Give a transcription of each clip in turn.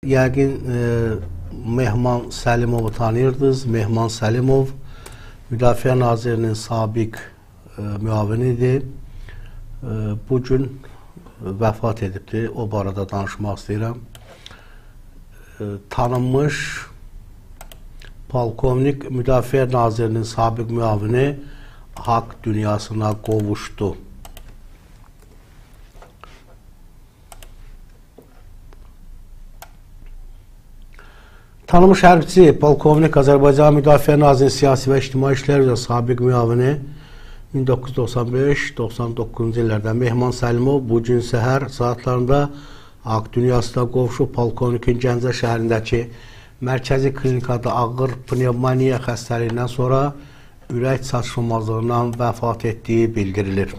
yəqin Mehman Səlimovu tanıyırdınız. Mehman Səlimov Müdafiə Nazirinin sabiq müavinidir. Bugün vəfat edibdir. O barədə danışmaq istəyirəm. Tanınmış polkovnik Müdafiə Nazirinin sabiq müavini haqq dünyasına qovuşdu. Tanınmış hərbçi, polkovnik Azərbaycan Müdafiə Nazirinin siyasi və ictimai işlər üzrə sabiq müavini 1995-99-cu illərdə Mehman Səlimov bugün səhər saatlarında haqq dünyasına qovuşub. Polkovnikin Gəncə şəhərindəki mərkəzi klinikada ağır pnevmoniya xəstəliyindən sonra ürək çatışmazlığından vəfat etdiyi bildirilir.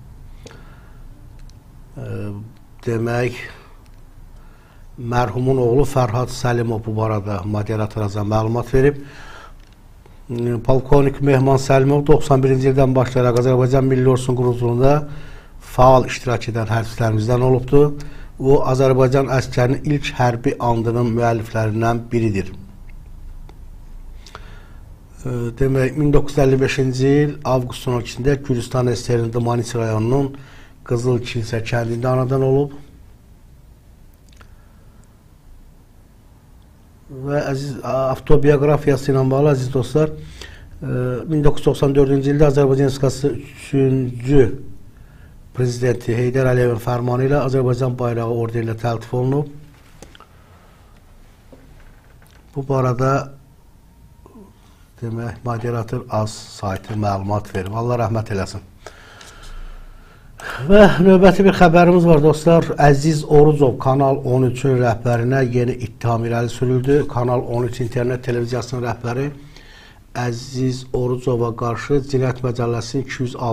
Demək, mərhumun oğlu Fərhad Səlimov bu barədə moderatora məlumat verib. Polkovnik Mehman Səlimov 91-ci ildən başlayaraq Azərbaycan Milli Ordusunun quruluşunda faal iştirak edən hərbçilərimizdən olubdur. O, Azərbaycan əskərinin ilk hərbi andının müəlliflərindən biridir. Demək, 1955-ci il avqustun 12-də Gürcistan SSR-nin Manisi rayonunun Qızıl Kilsə kəndində anadan olub. Və avtobiografiyası ilə bağlı, əziz dostlar, 1994-cü ildə Azərbaycan Respublikası 3-cü prezidenti Heydər Əliyevin fərmanı ilə Azərbaycan bayrağı ordu ilə təltif olunub. Bu barədə demək, moderator az saytı məlumat verib. Allah rəhmət eləsin. Və növbəti bir xəbərimiz var dostlar. Əziz Orucov Kanal 13-ün rəhbərinə yeni ittiham irəli sürüldü. Kanal 13 internet televiziyasının rəhbəri Əziz Orucova qarşı Cinayət Məcəlləsinin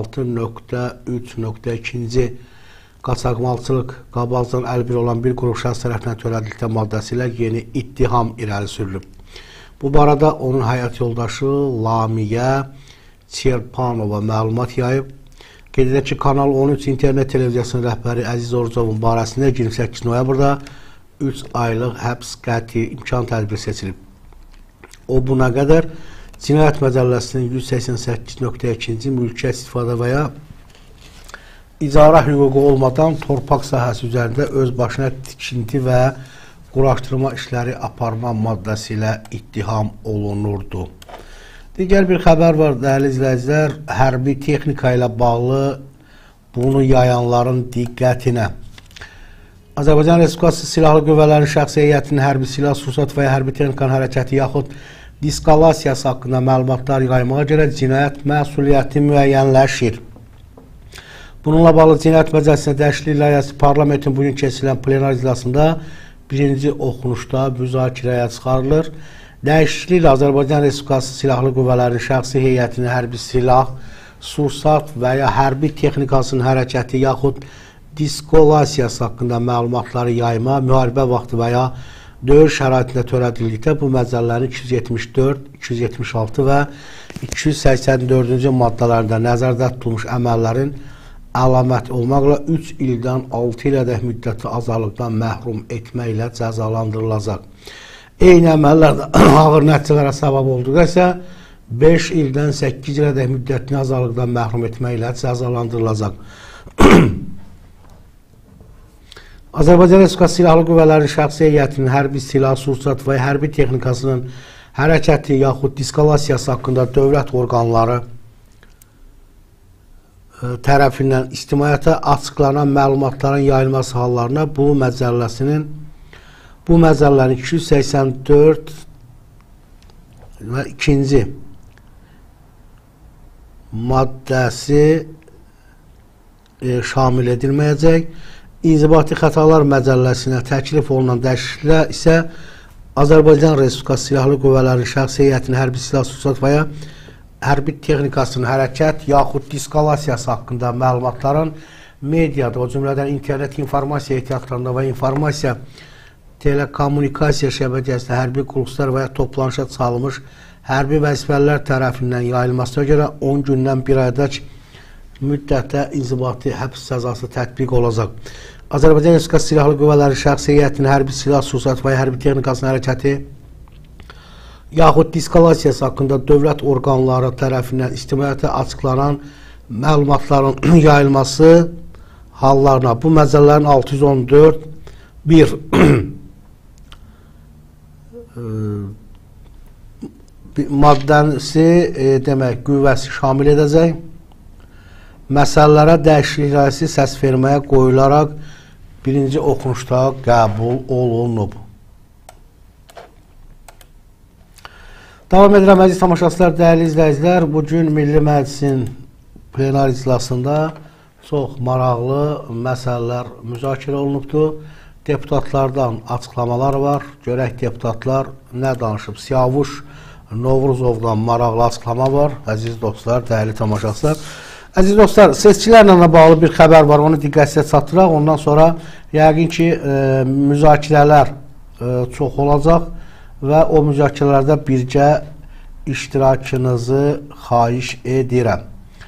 206.3.2-ci qaçaqmalçılıq qabazdan əlbir olan bir qrup şəxs tərəfindən törədildikdə maddəsi ilə yeni ittiham irəli sürülüb. Bu barədə onun həyat yoldaşı Lamiyə Çerpanova məlumat yayıb. Qeyd edək ki, Kanal 13 internet televiziyasının rəhbəri Əziz Orucovun barəsində 28 noyabrda 3 aylıq həbs qəti imkan tədbiri seçilib. O, buna qədər Cinayət Məcəlləsinin 188.2-ci mülkiyyət istifadə və ya icara hüququ olmadan torpaq sahəsi üzərində öz başına tikinti və quraşdırma işləri aparma maddəsi ilə ittiham olunurdu. Digər bir xəbər var, dəyərli izləyicilər, hərbi texnika ilə bağlı bunu yayanların diqqətinə. Azərbaycan Respublikası Silahlı Qüvvələrin şəxsi heyətinin hərbi silah, sursat və ya hərbi texnikanın hərəkəti yaxud diskalasiyası haqqında məlumatlar yaymağa görə cinayət məsuliyyəti müəyyənləşir. Bununla bağlı Cinayət Məcəlləsinə dəyişiklik layihəsi parlamentin bugün keçirilən plenar iclasında birinci oxunuşda müzakirəyə çıxarılır. Dəyişikliklə Azərbaycan Respublikası Silahlı Qüvvələrin şəxsi heyətinin hərbi silah, sursat və ya hərbi texnikasının hərəkəti yaxud diskolasiyası haqqında məlumatları yayma, müharibə vaxtı və ya döyüş şəraitində törədildikdə bu məcəllərin 274, 276 və 284-cü maddələrində nəzərdə tutulmuş əməllərin əlamət olmaqla 3 ildən 6 ilədək müddəti azadlıqdan məhrum etməklə cəzalandırılacaq. Eyni əməllərdə ağır nəticələrə səbəb olduqda isə 5 ildən 8 ilədək müddətini azadlıqdan məhrum etməklə cəzalandırılacaq. Azərbaycan Respublikası Silahlı Qüvvələrin şəxsi heyətinin hərbi silah, sursat və hərbi texnikasının hərəkəti yaxud diskalasiyası haqqında dövlət orqanları tərəfindən ictimaiyyətə açıqlanan məlumatların yayılması hallarına bu məcəllənin 284 və 2-ci maddəsi şamil edilməyəcək. İnzibati xətalar məcəlləsinə təklif olunan dəyişikliklər isə Azərbaycan Respublikası Silahlı Qüvvələrin şəxsi heyətinin hərbi silah, sursat və ya hərbi texnikasının hərəkət yaxud diskalasiyası haqqında məlumatların mediada, o cümlədən internet informasiya ehtiyatlarında və informasiya telekommunikasiya şəbəkəsində hərbi quruluşlar və ya toplanışa çalınmış hərbi vəzifəlilər tərəfindən yayılmasına görə 10 gündən 1 aydək müddətdə inzibati həbs cəzası tətbiq olacaq. Azərbaycan Respublikası Silahlı Qüvvələri şəxsi heyətinin hərbi silah, sursat və hərbi texnikasının hərəkəti yaxud deskalasiyası haqqında dövlət orqanları tərəfindən ictimaiyyətə açıqlanan məlumatların yayılması hallarına bu məcəllələrin 614 1 maddəsi demək qüvvəsi şamil edəcək. Məsələlərə dəyişikliklərsiz səs verməyə qoyularaq birinci oxunuşda qəbul olunub. Davam edirəm əziz tamaşaçılar, dəyərli izləyicilər. Bugün Milli Məclisin plenar iclasında çox maraqlı məsələlər müzakirə olunubdur. Deputatlardan açıqlamalar var. Görək deputatlar nə danışıb. Siyavuş Novruzovdan maraqlı açıqlama var. Əziz dostlar, dəyərli tamaşaçılar. Əziz dostlar, seçkilərlə bağlı bir xəbər var. Onu diqqətinizə çatdıraq. Ondan sonra yəqin ki, müzakirələr çox olacaq və o müzakirələrdə birgə iştirakınızı xahiş edirəm.